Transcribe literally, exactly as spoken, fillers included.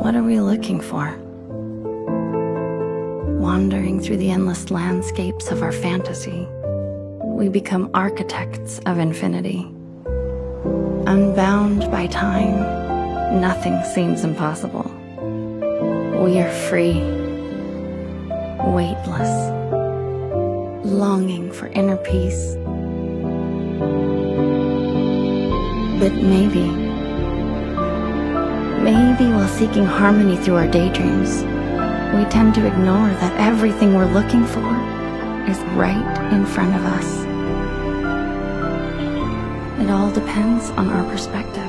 What are we looking for? Wandering through the endless landscapes of our fantasy, we become architects of infinity. Unbound by time, nothing seems impossible. We are free, weightless, longing for inner peace. But maybe, maybe while seeking harmony through our daydreams, we tend to ignore that everything we're looking for is right in front of us. It all depends on our perspective.